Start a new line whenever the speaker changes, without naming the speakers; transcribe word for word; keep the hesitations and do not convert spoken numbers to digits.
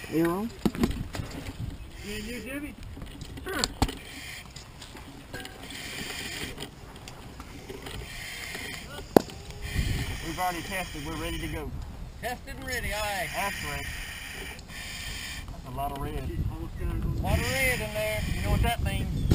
You on?
Me and you, Jimmy?
Sure.
We've already tested. We're ready to go.
Tested and ready, aye.
That's right. That's a lot of red.
A lot of red in there. You know what that means.